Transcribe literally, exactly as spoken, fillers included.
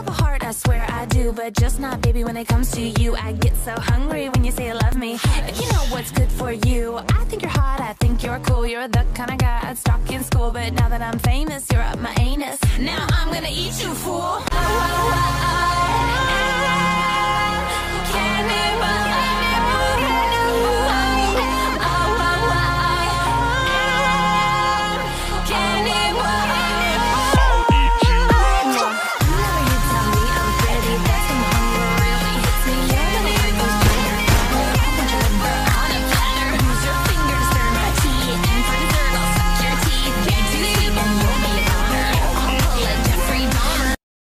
have a heart, I swear I do, but just not, baby, when it comes to you. I get so hungry when you say you love me. If you know what's good for you, I think you're hot, I think you're cool. You're the kind of guy I'd stalk in school, but now that I'm famous, you're up my anus. Now I'm gonna eat you, fool. Oh, oh, oh, oh, oh. Can't live my life.